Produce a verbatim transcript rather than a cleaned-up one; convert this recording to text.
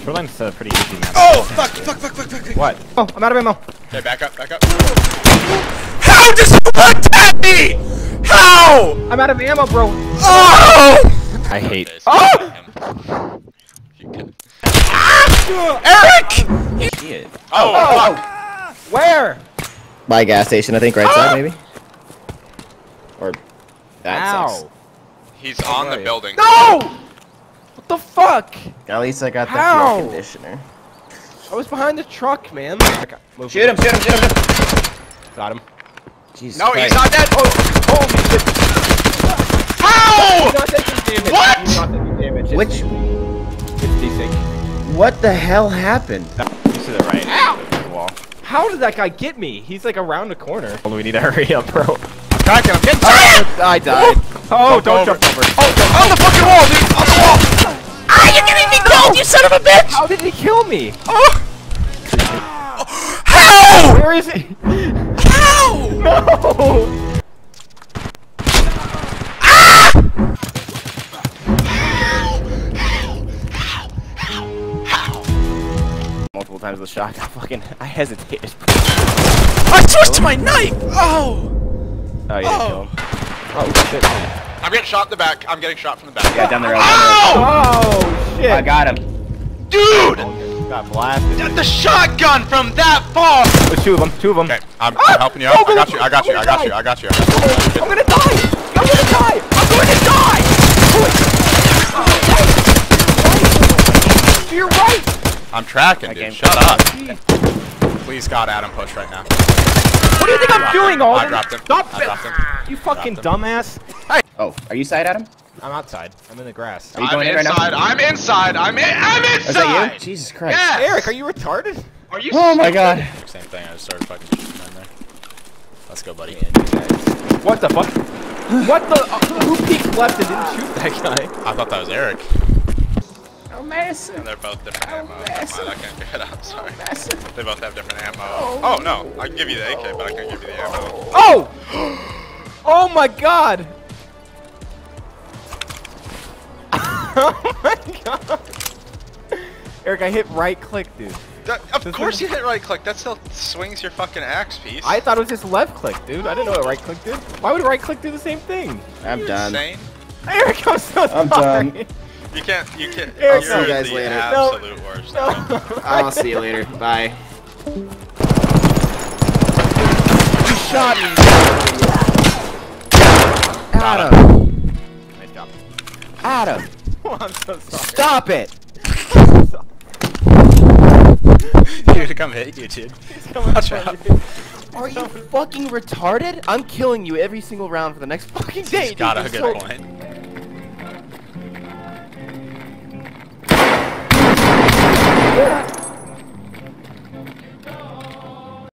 Shoreline's a pretty easy map. Oh, fuck, fuck, fuck, fuck, fuck. What? Oh, I'm out of ammo. Okay, back up, back up. How does it look at me? How? I'm out of ammo, bro. Oh! I hate. Oh! Eric! Shit. Oh, Oh, fuck. Where? By a gas station, I think, right side, maybe? Or that Ow. sucks. He's on the building. No! What the fuck? At least I got the How? fuel conditioner. I was behind the truck, man. Move Shoot him, shoot him, shoot him, shoot him! Got him. Jesus No, Christ. he's not dead. Oh, holy shit. How? He's not taking damage. What? He's not taking damage. It's Which- It's desync. What the hell happened? He's to the right. Ow! The wall. How did that guy get me? He's like around the corner. Oh, we need to hurry up, bro. Cracking him. Get Oh, I died. Oh, Don't don't go jump over. Oh, on the fucking wall, dude! On the wall! Ah, you're getting me killed, you son of a bitch! How did he kill me? Oh! How? Where is he? How? No! Multiple times with the shot. I fucking I hesitated. I switched to my knife! Oh! Oh, you didn't Oh. kill him. Oh shit. I'm getting shot in the back. I'm getting shot from the back. Yeah, down the road. Ow! Oh shit. I got him. Dude! Got blasted. The shotgun from that far! There's two of them. Two of them. Okay, I'm, Ah! I'm helping you out. Oh, I got you, I got you, I got you, I'm I got you. I got you. I'm gonna die! I'm gonna die! I'm going to die! To your right! I'm tracking, Okay. dude. Shut up. Please, God, Adam, push right now. What do you think I'm doing, him. Alden? I dropped him. Stop I it! dropped him. You fucking Dropped dumbass. Oh, are you side, Adam? I'm outside. I'm in the grass. Are you I'm going in right now? inside. I'm inside. I'm in. I'm inside. Is that you? Jesus Christ. Yes. Eric, are you retarded? Are you? Oh my God. Same thing. I just started fucking shooting in there. Let's go, buddy. What the fuck? What the? Uh, who peeked left and didn't shoot that guy? I thought that was Eric. Oh, massive. And they're both different Oh, ammo. massive. I can't get it. I'm sorry. Massive. They both have different ammo. Oh no, I can give you the A K, but I can't give you the ammo. Oh! Oh my god! Oh my god! Eric, I hit right click, dude. That, of This course is- you hit right click. That still swings your fucking axe piece. I thought it was just left click, dude. I didn't know what right click did. Why would right click do the same thing? I'm You're done. insane. Eric, I'm so I'm sorry. done. You can't. You can't. I'll You're see you guys the later. absolute worst. No. I'll see you later. Bye. You shot me. Adam. Nice job. Adam. Oh, I'm so sorry. Stop it. Here to come hit you, dude. Watch out. Are you fucking retarded? I'm killing you every single round for the next fucking day. He's got a dude. good You're so- point. Yeah.